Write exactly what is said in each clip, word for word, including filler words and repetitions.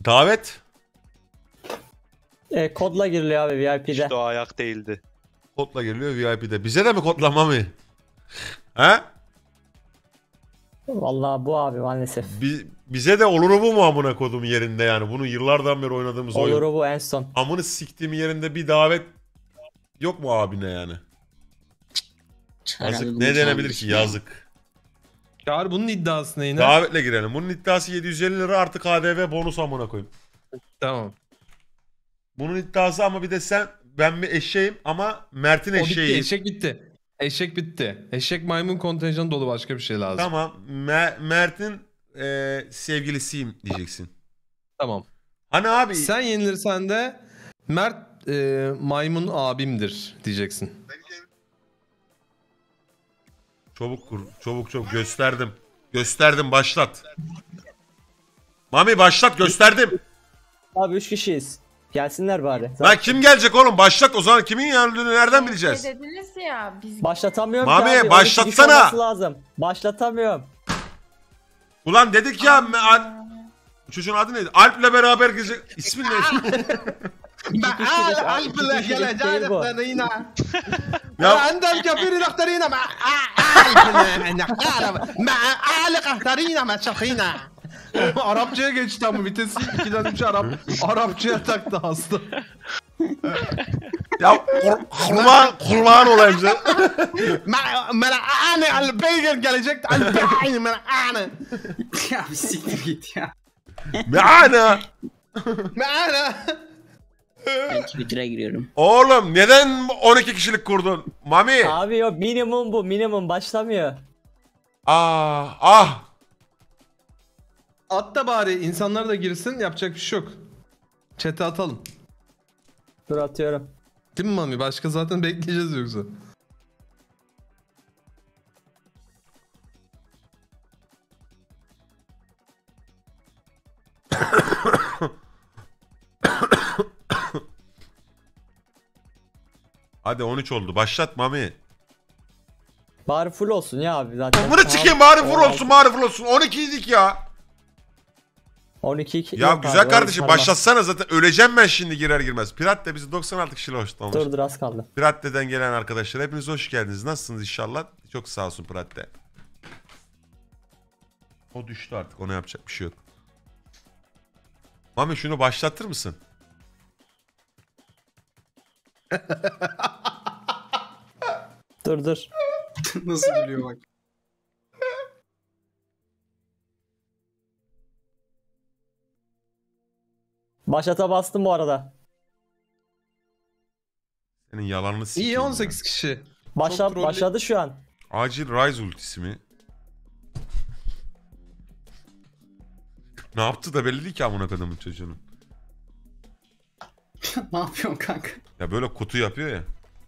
Davet. E, kodla giriliyor abi V I P'de. İşte o ayak değildi. Kodla giriliyor V I P'de. Bize de mi kodlama mı? He? Vallahi bu abi maalesef. Bi bize de olur bu mu amına kodum yerinde yani. Bunu yıllardan beri oynadığımız oyun. Olur bu en son. Amını siktiğim yerinde bir davet yok mu abine yani? Yazık. Ne denebilir ki yazık. Çağır bunun iddiası neyine? Davetle girelim. Bunun iddiası yedi yüz elli lira artı K D V bonus amına koyayım. Tamam. Bunun iddiası ama bir de sen ben bir eşeğim ama Mert'in O bitti. eşeği. Eşek bitti. Eşek bitti. Eşek maymun kontenjanı dolu, başka bir şey lazım. Tamam. Mer Mert'in e, sevgilisiyim diyeceksin. Tamam. Hani abi. Sen yenilirsen de Mert e, maymun abimdir diyeceksin. Çabuk kur. Çabuk çabuk gösterdim. Gösterdim başlat. Mami başlat gösterdim. Abi üç kişiyiz. Gelsinler bari. Lan kim gelecek oğlum? Başlat o zaman kimin yanındığını nereden bileceğiz? Ne dediniz ya biz Başlatamıyorum Mami, ki abi. başlatsana. on iki kişi olması lazım. Başlatamıyorum. Ulan dedik ya Al çocuğun adı neydi? Alp'le beraber gidecek. İsmin neydi? Maal Alp'le geleceğiz nahtarina. Ya Andal kafiri nahtarina ma Alp'le nahtarina ma Alp nahtarina ma şahina. Arapçaya geçti ama vitesi ikiden üçe Arap. Arapçaya taktı hasta. ya kur, kurban kurban olayım sen. Mela'ane al-beygir gelecek. Al-beygir mela'ane. Ya bir siktir git ya. Meana. Mela'ane. Ben Twitter'a giriyorum. Oğlum neden on iki kişilik kurdun? Mami. Abi yok minimum bu minimum başlamıyor. Ah ah. At da bari insanlar da girsin, yapacak bir şey yok. Chat'e atalım. Dur atıyorum. Değil mi Mami? Başka zaten bekleyeceğiz yoksa. Hadi on üç oldu. Başlat Mami. Bari full olsun ya abi zaten. Bunu çıkayım bari full olsun bari full olsun. on ikiydik ya. on iki iki. Ya Yok güzel abi, kardeşim öyle başlatsana zaten öleceğim ben şimdi girer girmez. Pirat bizi doksan altı kişiyle hoşlanmış. Dur dur az kaldı. Piratte'den gelen arkadaşlar hepiniz hoş geldiniz. Nasılsınız inşallah? Çok sağ olsun Piratte. O düştü artık, ona yapacak bir şey yok. Mami şunu başlatır mısın? Dur dur. Nasıl gülüyor bak. Başlata bastım bu arada. Senin yalanını sikeyim. İyi ya. on sekiz kişi. Başla, Çok trollü- başladı şu an. Acil Rise ultisi mi? Ne yaptı da belli değil ki amına kadının çocuğunun. Ne yapıyorsun kanka? Ya böyle kutu yapıyor ya.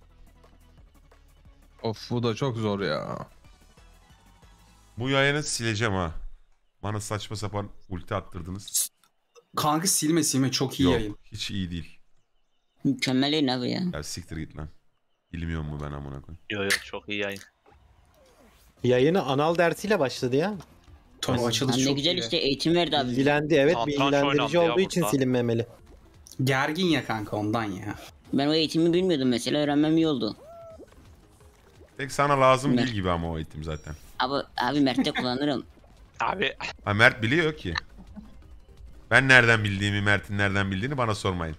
Of bu da çok zor ya. Bu yayını sileceğim ha. Bana saçma sapan ulti attırdınız. Kanka silme silme çok iyi Yok, yayın. hiç iyi değil. Mükemmel yayın abi ya. Ya siktir git lan. Bilmiyor mu ben amına koyayım. Yo yo çok iyi yayın. Yayını anal dersiyle başladı ya. Tabii Lan açılış ne çok güzel iyi. işte eğitim verdi abi. Bilgilendi, evet, Satranç bilgilendirici oynandı ya olduğu için burada. silinmemeli. Gergin ya kanka ondan ya. Ben o eğitimi bilmiyordum mesela, öğrenmem iyi oldu. Pek sana lazım Ne? değil gibi ama o eğitim zaten. Abi, abi Mert'te kullanırım. Abi Ha Mert biliyor ki. Ben nereden bildiğimi, Mert'in nereden bildiğini bana sormayın.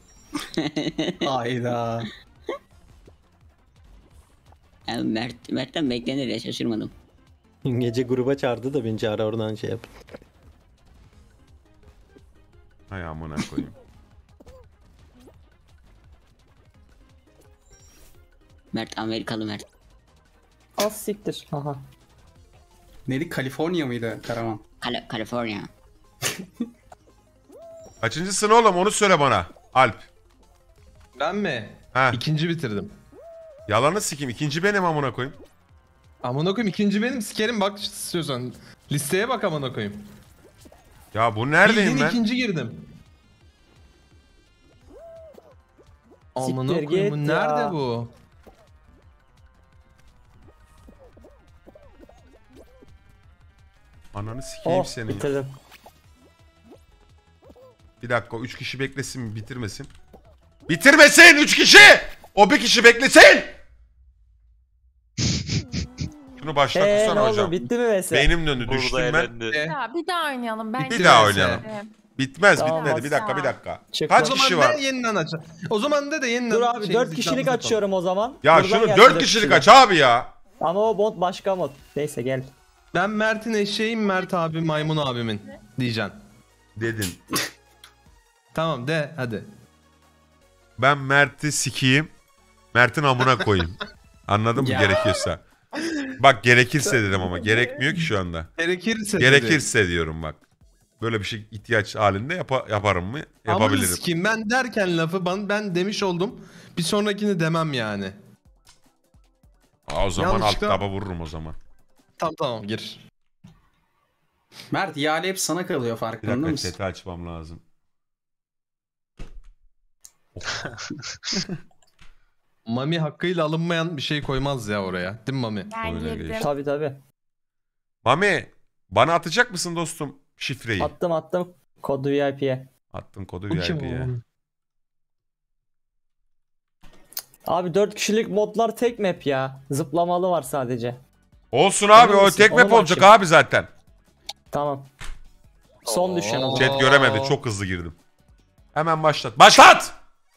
Hayda. Abi Mert, Mert'ten beklenir ya, şaşırmadım. Gece gruba çağırdı da beni çağır oradan şey yap. Hay amına koyayım. Mert Amerikalı Mert. Az siktir. Aha. Neydi, Kaliforniya mıydı Karaman? Kal Kaliforniya. Kaçıncısın oğlum onu söyle bana. Alp. Ben mi? Ha. İkinci bitirdim. Yalanı sikeyim. İkinci benim amına koyayım. Amına koyayım, ikinci benim, sikerim bak istiyorsan. Listeye bak amına koyayım. Ya bu neredeyim Bildiğin ben? ikinci girdim. Amına Siktir koyayım, bu git nerede ya. bu? Ananı sikeyim Oh seni. bitirdim. Bir dakika üç kişi beklesin mi bitirmesin. Bitirmesin üç kişi. O bir kişi beklesin. Şunu Eee başlatsana ne hocam. oldu bitti mi mesela? Beynim döndü Burada düştüm ben. elendi. Ya bir daha oynayalım. Ben Bir daha oynayalım. Evet. Bitmez Tamam, bitmedi bir bak. dakika bir dakika. Çık Kaç lan. O kişi zaman var? de yeniden aç. O zaman de de yeniden. Dur abi şey, dört kişilik ikramımızı açıyorum o zaman. Ya Buradan şunu gelsin dört kişilik aç abi ya. Ama o mod başka mod. Neyse gel. yapalım. Ben Mert'in eşeğim, Mert abi maymun abimin diyeceksin. Dedin. Tamam de hadi. Ben Mert'i sikeyim. Mert'in amına koyayım. Anladın mı Ya. gerekiyorsa. Bak gerekirse dedim ama gerekmiyor ki şu anda. Gerekirse dedi. Gerekirse diyorum bak. Böyle bir şey ihtiyaç halinde yapa- yaparım mı? Amına Yapabilirim. sikeyim, ben derken lafı ben, ben demiş oldum. Bir sonrakini demem yani. Aa, o zaman alt Yanlışlıkla- taba vururum o zaman. Tamam tamam gir. Mert ihale hep sana kalıyor Bir farkında dakika mısın? chat'i açmam lazım. Mami hakkıyla alınmayan bir şey koymaz ya oraya. Değil mi Mami? Ben Öyle girdim. geçti. Tabi tabi. Mami bana atacak mısın dostum şifreyi? Attım attım kodu V I P'ye. Attın kodu Bu kim V I P'ye. oğlum? Abi dört kişilik modlar tek map ya. Zıplamalı var sadece. Olsun abi Emin o misin? tek Ona map olacak bakayım. abi zaten. Tamam. Son düşen o. Chat göremedi çok hızlı girdim. Hemen başlat. Başlat!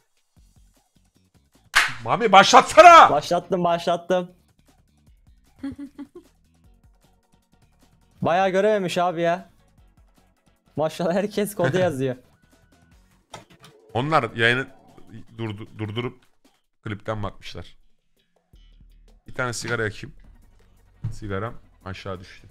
Mami başlatsana! Başlattım başlattım. Bayağı görememiş abi ya. Maşallah herkes kodu yazıyor. Onlar yayını durdu, durdurup klipten bakmışlar. Bir tane sigara yakayım. Sigaram aşağı düştü.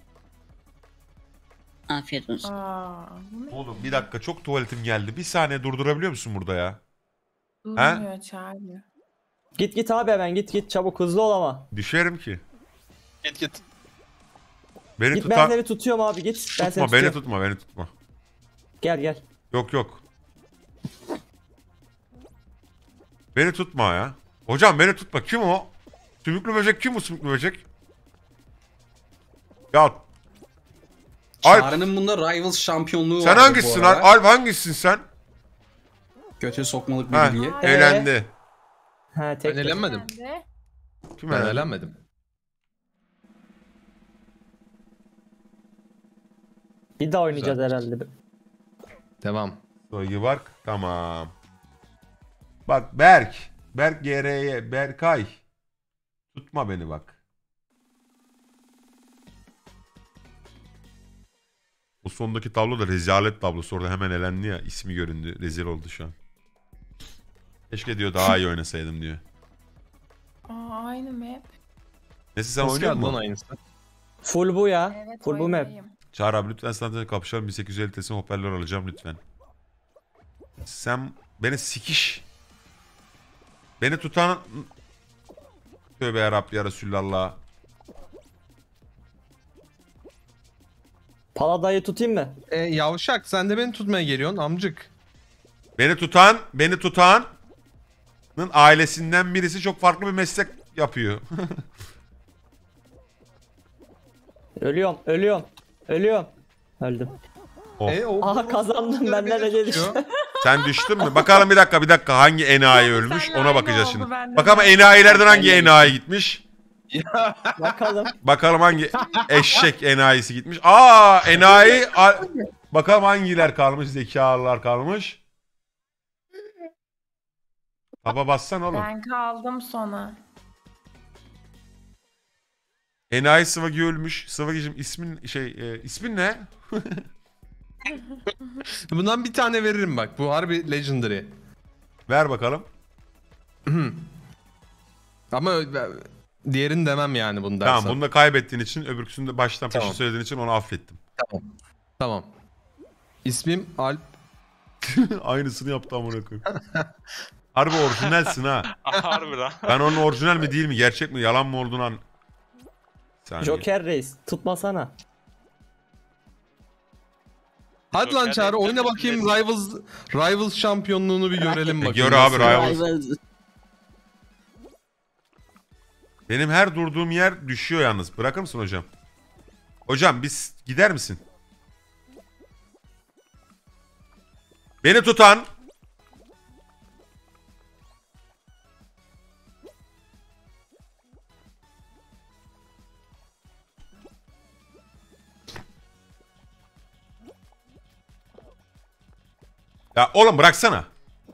Afiyet olsun. Aa, bu ne? Oğlum bir dakika çok tuvaletim geldi. Bir saniye durdurabiliyor musun burada ya? Durmuyor, çağırmıyor. Git git abi hemen git git çabuk hızlı ol ama. Düşerim ki. Git git. Beni Git ben tutan... seni tutuyorum abi git. Ben seni Tutma beni tutuyorum. tutma beni tutma. Gel gel. Yok yok. Beni tutma ya. Hocam beni tutma. Kim o? Sümüklü böcek kim bu sümüklü böcek? Ya Alp Çağrı'nın bunda Rivals şampiyonluğu sen vardı bu hangisisin arada. Alp? Alp hangisisin sen? Göte sokmalık bir Ha, bilgi. Ee? eğlendi. Ha tek. Ben elenmedim. Ben de. Kim Ben elendi? elenmedim. Bir daha oynayacağız Güzel. herhalde. Devam. Soygu Bark. Tamam. Bak Berk. Berk G R'ye. Berkay. Tutma beni bak. O sondaki tablo da rezalet tablosu. Orada hemen elendi ya. İsmi göründü. Rezil oldu şu an. Keşke diyor daha iyi oynasaydım diyor. Aa, aynı map. Neyse sen Nasıl oynuyor geldi lan musun? aynısı? Full bu ya. Evet, Full bu map. oynayayım. Çağrı abi lütfen senden kapışalım. bin sekiz yüz elli T'si hoparlör alacağım lütfen. Sen beni sikiş. Beni tutan... Tövbe yarabbi ya Resulallah. Paladayı tutayım mı? E, yavşak sen de beni tutmaya geliyorsun amcık. Beni tutan, beni tutanın ailesinden birisi çok farklı bir meslek yapıyor. Ölüyorum ölüyorum. Ölüyorum. Öldüm. Oh. E, o, Aha kazandım benden de gelişti. Sen düştün mü? Bakalım bir dakika bir dakika hangi enayi ölmüş Senle ona aynı bakacağız oldu şimdi. bende Bakalım de. enayilerden hangi enayi gitmiş? Bakalım. Bakalım hangi eşek enayisi gitmiş. Aa enayi. A- Bakalım hangiler kalmış zekalılar kalmış. Taba bassan oğlum. Ben kaldım sona. Enayi Sıvagi ölmüş. Sıvagi'cim ismin şey e, ismin ne? Bundan bir tane veririm bak. Bu harbi legendary. Ver bakalım. Ama ö- diğerini demem yani bunu dersen. Tamam bunu da kaybettiğin için öbürküsünü de baştan peşin Tamam. söylediğin için onu affettim. Tamam. İsmim Alp. Aynısını yaptı amına koyayım. Harbi orijinalsin ha. Harbi lan. Ben onun orijinal mi değil mi gerçek mi yalan mı olduğunu an... Saniye. Joker Reis. Tutmasana. Hadi lan Joker Çağrı değil, oyna Joker bakayım değil. Rivals Rivals şampiyonluğunu bir görelim E, bakayım. gör abi, Nasıl? Rivals. Rivals. Benim her durduğum yer düşüyor yalnız. Bırakır mısın hocam? Hocam biz gider misin? Beni tutan. Ya oğlum bıraksana.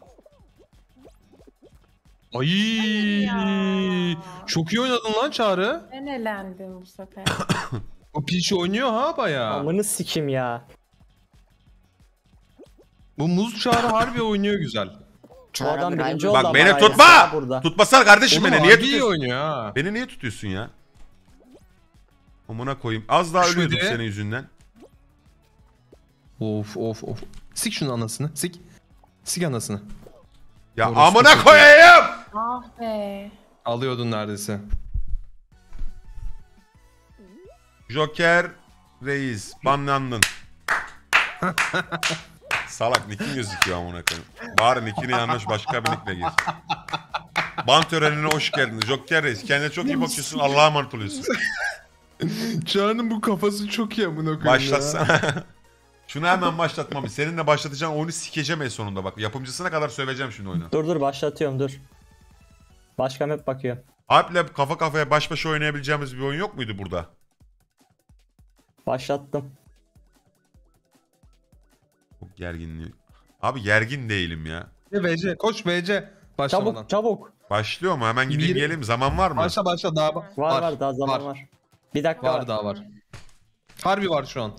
Ay, Ya. çok iyi oynadın lan Çağrı. Ben elendim bu sefer. O piç oynuyor ha bayağı. Amını sikim ya. Bu muz Çağrı harbi oynuyor güzel. Bu adam Çağrı birinci abi, oldu Bak ama beni hayırlısı tutma. ya burada. Tutmasana kardeşim Oğlum beni. Niye harbi iyi tutuyorsun? oynuyor ha. Beni niye tutuyorsun ya? Amına koyayım. Az daha Şöyle. ölüyordum senin yüzünden. Of of of. Sik şunun anasını. Sik. Sik anasını. Ya Orospu amına çocuğu. koyayım. Ah be. Alıyordun neredeyse. Joker Reis banlandın. Salak nickin gözüküyor amına koyayım. Bari nickini yanlış başka bir nickle gir. Ban törenine hoş geldin. Joker Reis kendine çok iyi bakıyorsun. Allah'a emanet oluyorsun. Çağrı'nın bu kafası çok iyi amına koyayım Başlatsana. Şunu hemen başlatmam. Seninle başlatacağım oyunu sikeceğim en sonunda bak. Yapımcısına kadar söveceğim şimdi oyunu. Dur dur başlatıyorum dur. Başka map bakıyorum. Alp'le kafa kafaya baş başa oynayabileceğimiz bir oyun yok muydu burada? Başlattım. Çok gerginliği. Abi gergin değilim ya. ya. V C koş V C. Başlamadan. Çabuk çabuk. Başlıyor mu? Hemen gideyim Bir- geleyim. Zaman var mı? Başla başla daha Var var, daha zaman var. Bir dakika Var var. daha var. Harbi var şu an.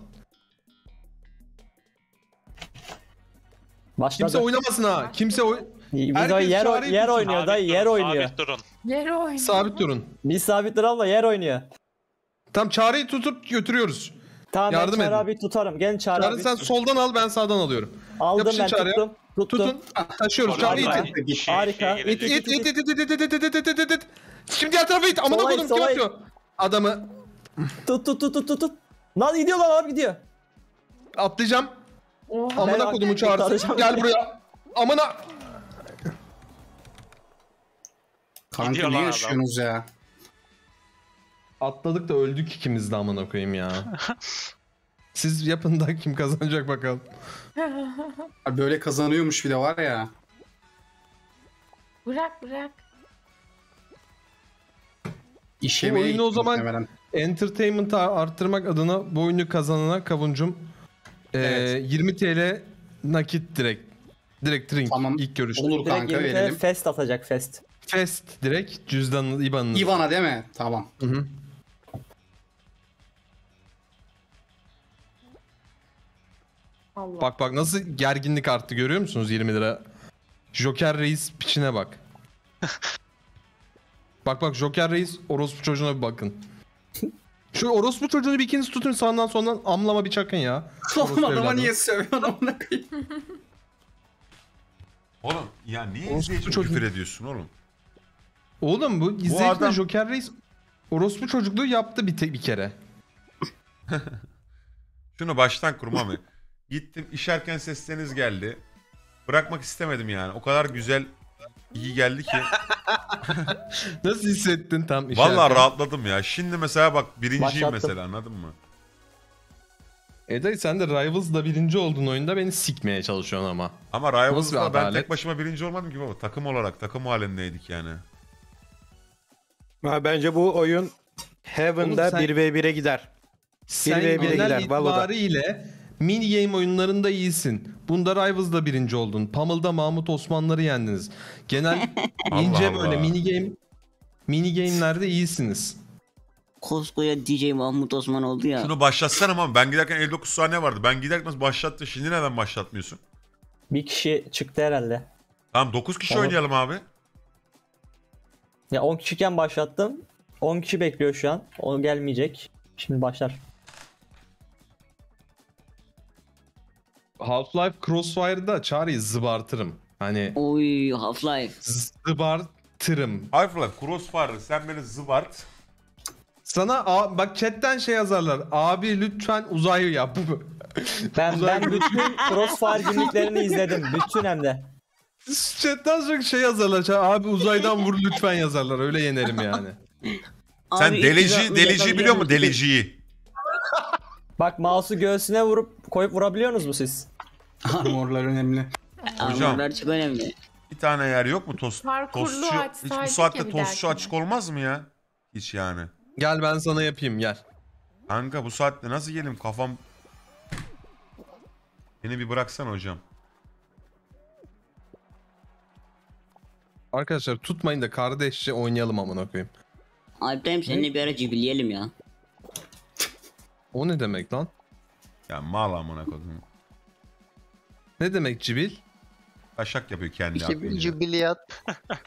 Başladı. Kimse oynamasın ha. Kimse oy... Biz Herkes o yer, çağrıyı yer tutsun. oynuyor dayı yer durun, oynuyor. Sabit durun. Yere oynuyor. Sabit durun. Biz sabit duralım da yer oynuyor. Tam Çağrı'yı tutup götürüyoruz. Tamam Yardım ben Çağrı edin. abi tutarım. Gelin Çağrı Çağrı abi. sen soldan al, ben sağdan alıyorum. Aldım yapışın ben Çağrı'ya. tuttum. Tuttum. Tutun. Taşıyoruz. Çağrı'yı Harika. it. Şey- Harika. şey İt, gelecek. İt it it it it it it it it it it. Şimdi diğer tarafa it. Amına Sola it, koydum kim sola it. atıyor? Adamı Tut tut tut tut tut tut. Lan gidiyor lan abi gidiyor. atlayacağım. Oha. Amına Ben kodumu çağırsın. kurtaracağım. Gel buraya. Amına. Kanka Gidiyor ne lan yaşıyorsunuz ya? Atladık da öldük ikimiz de amına koyayım ya. Siz yapın da kim kazanacak bakalım. Abi böyle kazanıyormuş bir de var ya. Bırak bırak. İş Bu yemeği oyunu o zaman- muhtemelen. Entertainment'ı arttırmak adına bu oyunu kazanana kavuncum eee, Evet. yirmi T L nakit direkt. Direkt drink Tamam. ilk görüşte. Olur Direkt kanka yirmi tane verelim. fest atacak fest. Fest direkt cüzdanını, I B A N'ını. Ivana değil mi? Tamam. Hı hı. Allah. Bak bak nasıl gerginlik arttı görüyor musunuz yirmi lira? Joker Reis piçine bak. Bak bak Joker Reis orospu çocuğuna bir bakın. Şu orospu çocuğunu bir ikiniz tutun sağından soldan amlama bir çakın ya. Orospu Oğlum adama evladı. niye sövüyorsun amına koyayım? Oğlum ya niye Orospu izleyici çocuğu. küfür ediyorsun oğlum? Oğlum bu izleyicide adam- Joker Reis orospu çocukluğu yaptı bir, te- bir kere. Şunu baştan kurma mı? Gittim işerken sesleriniz geldi. Bırakmak istemedim yani. O kadar güzel iyi geldi ki. Nasıl hissettin tam işerken? Vallahi rahatladım ya. Şimdi mesela bak birinciyim Başlattım. mesela anladın mı? E dayı sen de Rivals'da birinci olduğun oyunda beni sikmeye çalışıyorsun ama. Ama Nasıl bir Rivals'da ben adalet? tek başıma birinci olmadım ki baba. Takım olarak takım halindeydik yani. Ha, bence bu oyun Heaven'da Oğlum sen- bir ve bire gider. Sen ve bire genel gider, Valo'da. itibariyle mini game oyunlarında iyisin. Bunda Rivals'da birinci oldun. Pummel'da Mahmut Osmanları yendiniz. Genel ince Allah böyle Allah. mini game mini game'lerde iyisiniz. Koskoca D J Mahmut Osman oldu ya. Şunu başlatsana ama ben giderken elli dokuz saniye vardı. Ben giderken başlattı. Şimdi neden başlatmıyorsun? Bir kişi çıktı herhalde. Tamam dokuz kişi Tamam. oynayalım abi. Ya on kişiken başlattım. on kişi bekliyor şu an. O gelmeyecek. Şimdi başlar. Half-Life Crossfire'da Çağrı'yı zıbartırım. Hani Oy Half-Life. zıbartırım. Half-Life Crossfire sen beni zıbart. Sana a- bak chatten şey yazarlar. Abi lütfen uzayı yap. Ben Uzay- ben bütün Crossfire günlüklerini izledim. Bütün hem de. Chatten çok şey yazarlar. Ça- Abi uzaydan vur lütfen yazarlar. Öyle yenerim yani. Sen Abi, delici, iki yüz altmış deliciyi biliyor musun? yapabiliyor Deliciyi. Bak mouse'u göğsüne vurup koyup vurabiliyorsunuz mu siz? Armorlar önemli. Hocam. Armorlar çok önemli. Bir tane yer yok mu tost? Parkurlu Tostçu. Hiç açsaydık bu saatte ya bir tostçu dahakine. açık olmaz mı ya? Hiç yani. Gel ben sana yapayım gel. Kanka bu saatte nasıl gelim kafam... Beni bir bıraksana hocam. Arkadaşlar tutmayın da kardeşçe oynayalım amına koyayım. Alp'tayım seninle bir ara cibilyelim ya. O ne demek lan? Ya mal amına koydum. Ne demek cibil? Taşak yapıyor kendi İşte aklıyla. bir jubiliyat.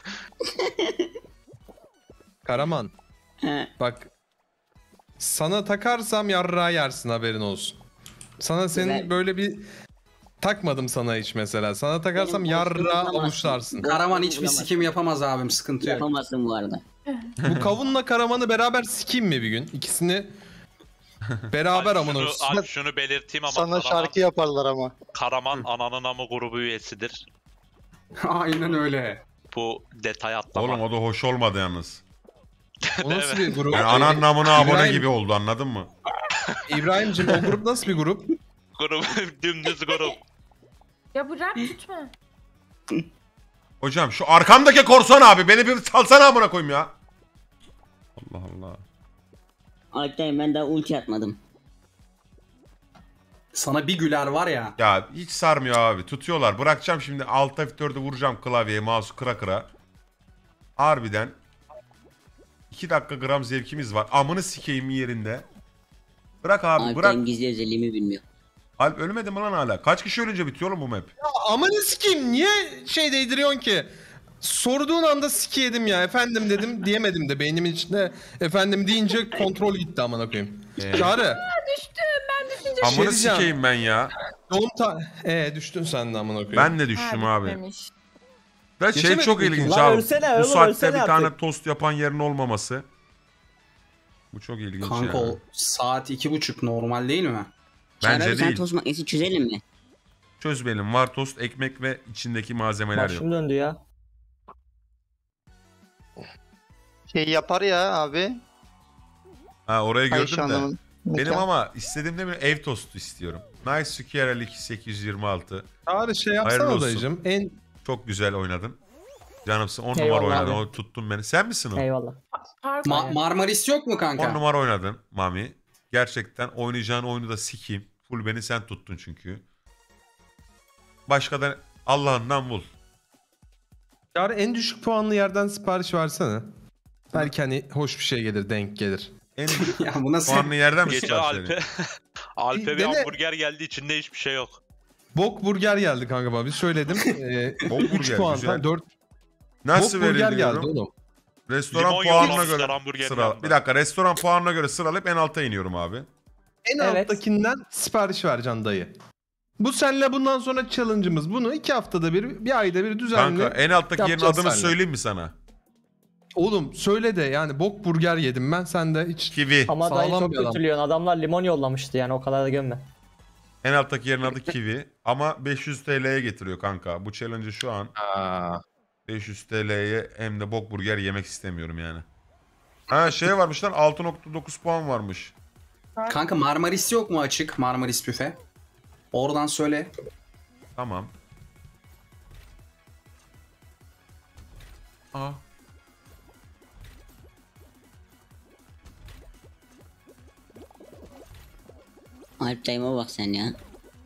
Karaman. He. Bak. Sana takarsam yarrağı yersin haberin olsun. Sana senin Ben- böyle bir... Takmadım sana hiç mesela. Sana takarsam Benim yarrağı boşluğumu avuçlarsın. Karaman hiçbir Bulamazsın. sikim yapamaz abim, sıkıntı yok. Yapamazsın bu arada. Bu kavunla Karaman'ı beraber sikeyim mi bir gün? İkisini beraber amına şunu, koyayım. Alp şunu belirteyim ama Sana Karaman, şarkı yaparlar ama. Karaman ananın amı grubu üyesidir. Aynen öyle. Bu detay atlama. Oğlum o da hoş olmadı yalnız. O nasıl bir grup? Yani anan namına abone İbrahim- gibi oldu anladın mı? İbrahim'cim o grup nasıl bir grup? Grup dümdüz grup. Ya bu rap tutma. Hocam şu arkamdaki korsan abi beni bir salsana amına koyayım ya. Allah Allah. Alp'tayım ben daha ulti atmadım. Sana bir güler var ya. Ya hiç sarmıyor abi. Tutuyorlar. Bırakacağım şimdi alt F dört'ü vuracağım klavyeye mouse'u kıra kıra. Harbiden iki dakika gram zevkimiz var. Amını sikeyim yerinde. Bırak abi bırak. Alp'tayım gizli özelliğimi bilmiyor. Alp ölmedi mi lan hala? Kaç kişi ölünce bitiyor oğlum bu map? Amanı sikeyim niye şey değdiriyorsun ki? Sorduğun anda sikeyedim ya efendim dedim diyemedim de beynimin içinde efendim deyince kontrol gitti amına koyayım. Ee. Çağrı. Amını Şey diyeceğim. sikeyim ben ya. Oğlum ta... Ee düştün sen de amına koyayım. Ben de düştüm Ha, abi. bitmemiş. Ve şey Geçemedik çok mi? ilginç Lan abi. ölsene Bu oğlum, saatte ölsene bir tane artık. tost yapan yerin olmaması. Bu çok ilginç Kanka ya. o saat iki buçuk normal değil mi? Bence Çağrı abi sen değil. tost makinesi çözelim mi? Çözmeyelim. Var tost, ekmek ve içindeki malzemeler yok. Başım döndü ya. Şey yapar ya abi. Ha orayı gördüm Ayşe de. Hanım'ın Benim mekan. ama istediğimde bir ev tostu istiyorum. Nice Square iki sekiz yüz yirmi altı. Çağrı şey Hayırlı yapsana olsun. dayıcım. En Çok güzel oynadın. Canımsın. on numara Eyvallah oynadın. abi. O tuttun beni. Sen misin o? Eyvallah. Pardon. Ma- Marmaris yok mu kanka? on numara oynadın Mami. Gerçekten oynayacağın oyunu da sikeyim. Full beni sen tuttun çünkü. Başka da Allah'ından bul. Çağrı en düşük puanlı yerden sipariş versene. Belki hani hoş bir şey gelir, denk gelir. En Ya bu nasıl? puanlı yerden mi Geçen sipariş Alp'e vereyim? Alp'e bir Dene. hamburger geldi içinde hiçbir şey yok. Bok burger geldi kanka bana. Bir söyledim. Ee, Bok üç burger, puan, güzel. dört Nasıl Bok burger veriliyorum? geldi oğlum. Restoran Limon puanına yollamışlar göre hamburgerin sıra. yanında. Bir dakika restoran puanına göre sıralayıp en alta iniyorum abi. En Evet. alttakinden sipariş vereceksin dayı. Bu senle bundan sonra challenge'ımız. Bunu iki haftada bir, bir ayda bir düzenli. Kanka en alttaki yerin yapacağız adını seninle. söyleyeyim mi sana? Oğlum söyle de yani bok burger yedim ben. Sen de hiç Kiwi. Ama dayı Sağlam çok bir adam. kötülüyorsun. Adamlar limon yollamıştı yani o kadar da gömme. En alttaki yerin adı Kiwi. Ama beş yüz T L'ye getiriyor kanka. Bu challenge'ı şu an Aa. beş yüz T L'ye hem de bok burger yemek istemiyorum yani. Ha şey varmış lan altı nokta dokuz puan varmış. Kanka Marmaris yok mu açık? Marmaris büfe. Oradan söyle. Tamam. Aa. Alp'tayıma bak sen ya.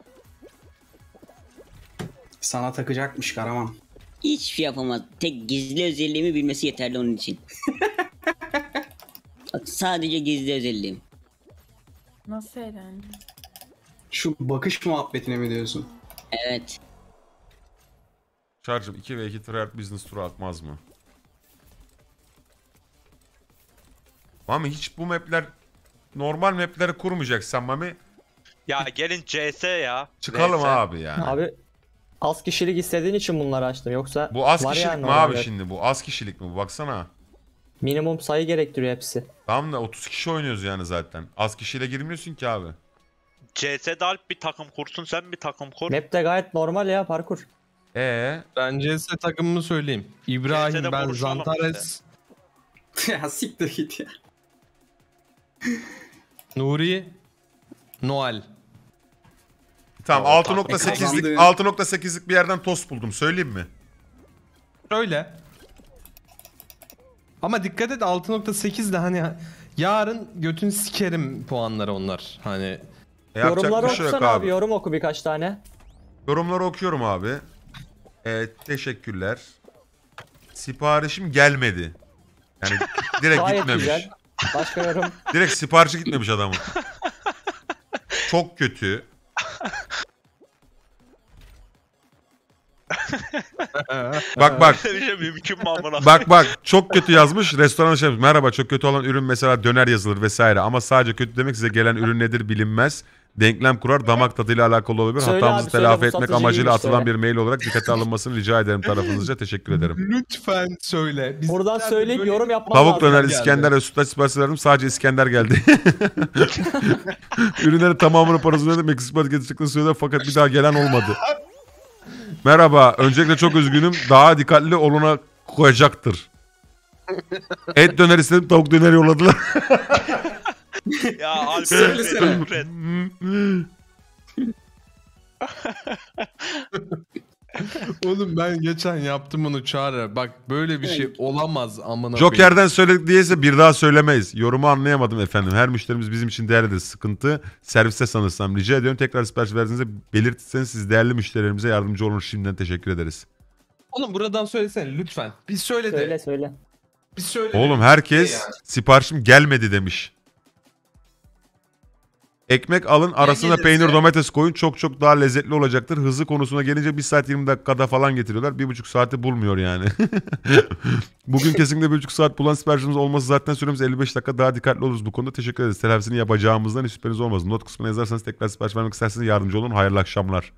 Sana takacakmış Karaman. Hiçbir şey yapamaz. Tek gizli özelliğimi bilmesi yeterli onun için. Bak sadece gizli özelliğim. Nasıl eğlendin? Şu bakış muhabbetine mi diyorsun? Evet. Çarcım iki ve iki tryhard business turu atmaz mı? Mami hiç bu mapler normal mapleri kurmayacaksan Mami Ya gelin C S ya. çıkalım V S. abi yani. Abi az kişilik istediğin için bunları açtım. Yoksa Bu az var kişilik yani mi abi normalde. şimdi bu? Az kişilik mi bu? Baksana. Minimum sayı gerektiriyor hepsi. Tamam da otuz kişi oynuyoruz yani zaten. Az kişiyle girmiyorsun ki abi. C S'de Alp bir takım kursun sen bir takım kur. Map de gayet normal ya parkur. Ee, Bence size takımımı söyleyeyim. C İbrahim, S'de ben, konuşalım Zantares, Ya siktir git ya. Nuri, Noel. Tamam O altı tatlı nokta sekizlik kazandı. altı nokta sekizlik bir yerden tost buldum. Söyleyeyim mi? Öyle. Ama dikkat et altı nokta sekiz de hani yarın götün sikerim puanları onlar. Hani E, yapacak Yorumları bir şey yok okusana abi. abi. Yorum oku birkaç tane. Yorumları okuyorum abi. Evet, teşekkürler. Siparişim gelmedi. Yani direkt Gayet gitmemiş. güzel. Başka yorum. Direkt siparişi gitmemiş adamın. Çok kötü. Bak bak. Bir şey mümkün mü amına? Bak bak çok kötü yazmış. Restoran şey yapmış. Merhaba, çok kötü olan ürün mesela döner yazılır vesaire. Ama sadece kötü demek size gelen ürün nedir bilinmez. Denklem kurar, damak tadıyla alakalı olabilir. Söyle Hatamızı abi, söyle, telafi bu etmek satıcı amacıyla iyiymiş, atılan söyle. bir mail olarak dikkate alınmasını rica ederim tarafınızca. Teşekkür ederim. lütfen söyle. Biz Buradan nerede söyleyip böyle- yorum yapman Tavuk lazım. döner, geldi. İskender ve sütlaç sipariş verdim. Sadece İskender geldi. Ürünlerin tamamını parasını ödedim. Eksik paket getirdiklerini söylediler fakat bir daha gelen olmadı. Merhaba. Öncelikle çok üzgünüm. Daha dikkatli oluna koyacaktır. Et döner istedim. Tavuk döner yolladılar. Ya Alp Söylesene. Şükret. Oğlum ben geçen yaptım onu Çağrı. Bak böyle bir şey olamaz amına koyayım. Joker'den söyledik diyeyse bir daha söylemeyiz. Yorumu anlayamadım efendim. Her müşterimiz bizim için değerlidir. Sıkıntı serviste sanırsam. Rica ediyorum tekrar sipariş verdiğinizde belirtirseniz siz değerli müşterilerimize yardımcı olun. Şimdiden teşekkür ederiz. Oğlum buradan söylesene lütfen. Bir söyle de. Söyle söyle. Bir söyle de. Oğlum Ne herkes ya? siparişim gelmedi demiş. Ekmek alın, arasına gelirse? peynir domates koyun, çok çok daha lezzetli olacaktır. Hızı konusuna gelince bir saat yirmi dakikada falan getiriyorlar. Bir buçuk saati bulmuyor yani. Bugün kesinlikle bir buçuk saat bulan siparişimiz olması zaten süremiz elli beş dakika, daha dikkatli oluruz bu konuda. Teşekkür ederiz. Telafisini yapacağımızdan hiç şüpheniz olmasın. Not kısmına yazarsanız tekrar sipariş vermek isterseniz yardımcı olun. Hayırlı akşamlar.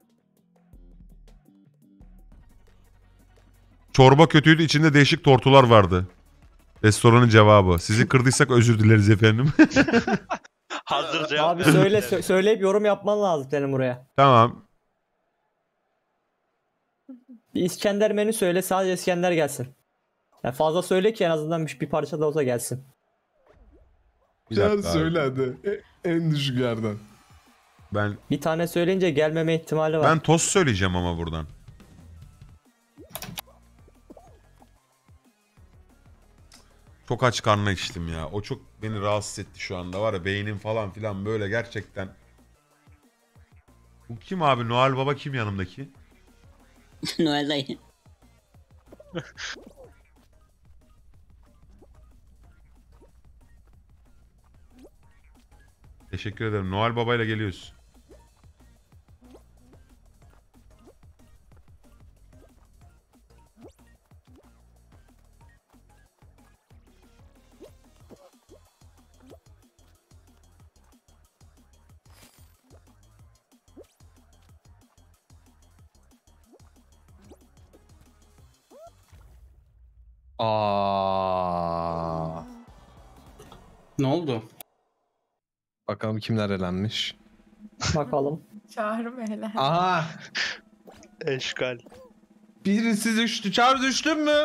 Çorba kötüydü, içinde değişik tortular vardı. Restoranın cevabı. Sizi kırdıysak özür dileriz efendim. Hazır cevap Abi ver. söyle sö- söyleyip yorum yapman lazım senin buraya. Tamam. Bir İskender menü söyle, sadece İskender gelsin. Yani fazla söyle ki en azından bir, bir parça da olsa gelsin. Bir Çağrı dakika abi. söyle hadi. E- En düşük yerden. Ben Bir tane söyleyince gelmeme ihtimali var. ben tost söyleyeceğim ama buradan. Çok aç karnına içtim ya. O çok beni rahatsız etti şu anda. Var ya, beynim falan filan böyle gerçekten. Bu kim abi? Noel Baba kim yanımdaki? Noel dayı. Teşekkür ederim. Noel Baba ile geliyoruz. Aa. Ne oldu? Bakalım kimler elenmiş. Bakalım. Çağrı mı hele? Aha. Eşkal. Birisi düştü. Çağrı düştün mü?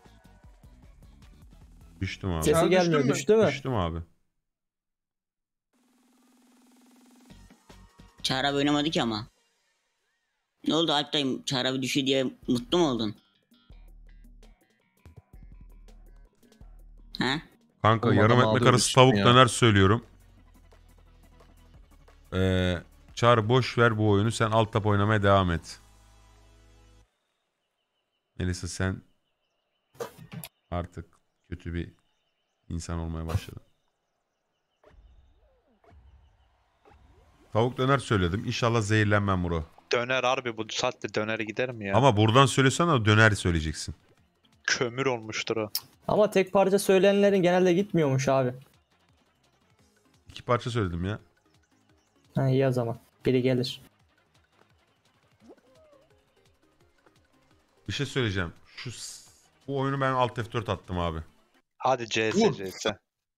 Düştüm abi. Sesi Çağrı gelmiyor, düştün mü? düştü mü? Düştüm abi. Çağrı abi oynamadı ki ama. Ne oldu Alp dayım? Çağrı abi düşüyor diye mutlu mu oldun? Ha? Kanka Oğlum yarım adam ekmek aldı arası düştüm tavuk ya. döner söylüyorum. Ee, Çağrı boş ver bu oyunu. Sen alt tap oynamaya devam et. Melisa sen artık kötü bir insan olmaya başladın. Tavuk döner söyledim. İnşallah zehirlenmem Muro. Döner harbi bu saatte döneri gider mi ya? Ama buradan söylesen de döner söyleyeceksin. Kömür olmuştur o. Ama tek parça söylenenlerin genelde gitmiyormuş abi. İki parça söyledim ya. Ha iyi o zaman. Biri gelir. Bir şey söyleyeceğim. Şu s- bu oyunu ben alt F dört attım abi. Hadi C S Vur. C S.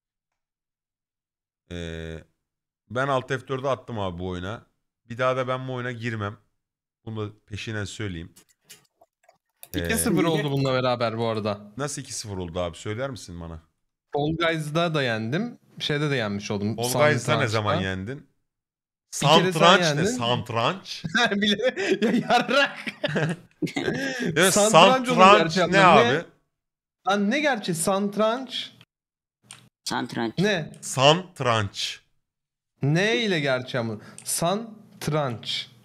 Ee, ben alt F dört'e attım abi bu oyuna. Bir daha da ben bu oyuna girmem. Bunu da peşinen söyleyeyim. Ee, iki sıfır oldu bununla beraber bu arada. nasıl iki sıfır oldu abi? Söyler misin bana? Fall Guys'da da yendim. Şeyde de yenmiş oldum. All Sandık Guys'da ne Tranch'ta. zaman yendin? kere sen Santranç ne? yendin. Santranç. Bile ya yarrak. Evet, Santranç onun santranç gerçeği ne anlamı. abi? Lan ne gerçi santranç? Santranç. Ne? Santranç. Ne ile gerçeği ama? Santranç.